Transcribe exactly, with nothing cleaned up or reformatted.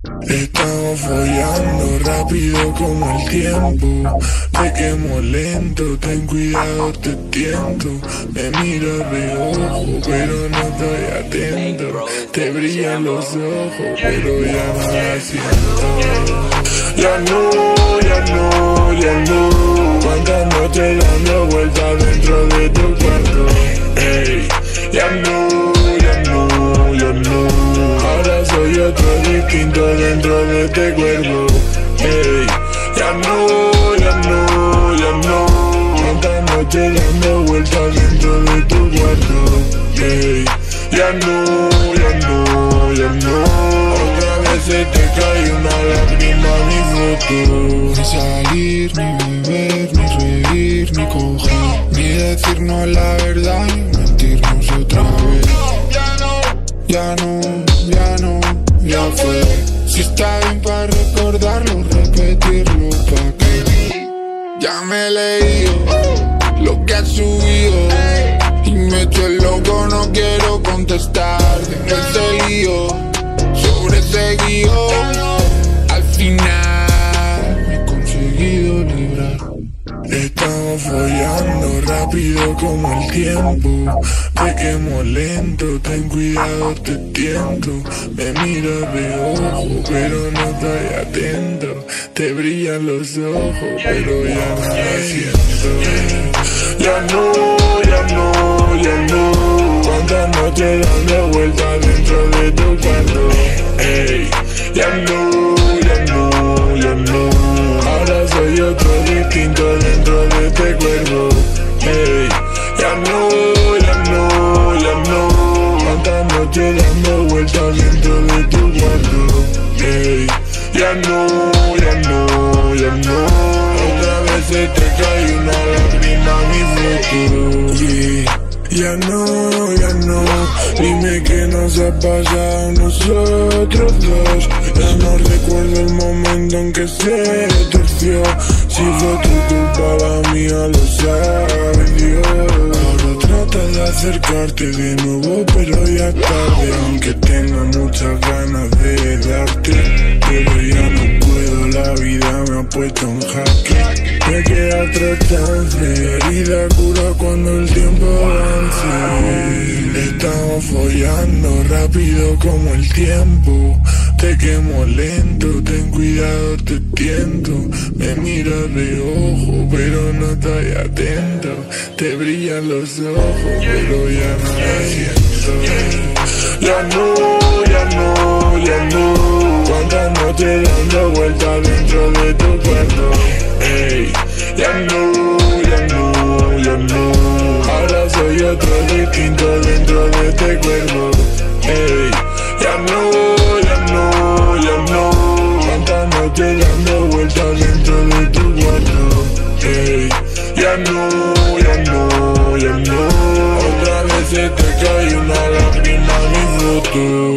Estamos follando rápido como el tiempo. Te quemo lento, ten cuidado, te tiento. Me miro de ojo, pero no estoy atento. Te brillan los ojos, pero ya no la siento. Ya no, ya no, ya no. Cuántas noches dando vueltas dentro de tu cuarto. Ey, ya no, ya no, ya no. Ahora soy otro distinto dentro de este cuerpo. Ey, ya no, ya no, ya no. Cuántas noches dando vueltas dentro de tu cuarto. Ey, ya no, ya no, ya no. Otra vez se te cae una lágrima a mi foto. Ni salir, ni beber, ni reír, ni coger, ni decirnos la verdad, ni mentirnos otra vez. Ya no, ya no, ya fue. Si está bien para recordarlo, repetirlo pa' qué. Ya me he leído lo que has subido y me echo el loco, no quiero contestar. Tengo ese lío sobre ese guión. Al final me he conseguido librar. Estamos follando rápido como el tiempo. Te quemo lento, ten cuidado, te tiento. Me miro de ojo, pero no estoy atento. Te brillan los ojos, pero ya no la siento. Ya no, ya no, ya no. Cuántas noches dando vueltas dentro de tu cuarto. Ey, ya no, ya no, ya no. Ahora soy otro distinto dentro de este cuerpo. Ey, ya no, ya no, ya no. Cuántas noches dando vueltas dentro de tu cuarto. Ey, ya no, ya no, ya no. Otra vez se te cae una lágrima a mi futuro. Yeah. Ya no, ya no. Dime qué nos ha pasado a nosotros dos. Ya no recuerdo el momento en que se torció. Si fue tu culpa, la mía, lo sabe Dios. Ahora trata de acercarte de nuevo, pero ya tarde. Aunque tenga muchas ganas de darte, pero ya no puedo, la vida me ha puesto en jaque. Me queda otro chance, herida cura cuando el tiempo avance. Estamos follando rápido como el tiempo. Te quemo lento, ten cuidado, te tiento. Me miras de ojo, pero no estoy atento. Te brillan los ojos, pero ya no la siento. Ya no, ya no, ya no. Cuántas noches dando vueltas dentro de tu cuarto. Ey, ya no, ya no, ya no. Ahora soy otro distinto dentro de este cuerpo. Ey, ya no, ya no, ya no. Cuántas noches dando vueltas dentro de tu cuarto. Ey, ya no, ya no, ya no. Otra vez se te cae una lágrima a mi futuro.